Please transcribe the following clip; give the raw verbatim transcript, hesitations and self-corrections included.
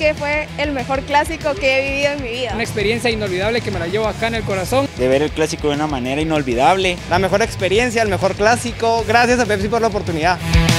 que fue el mejor clásico que he vivido en mi vida. Una experiencia inolvidable que me la llevo acá en el corazón. De ver el clásico de una manera inolvidable. La mejor experiencia, el mejor clásico. Gracias a Pepsi por la oportunidad.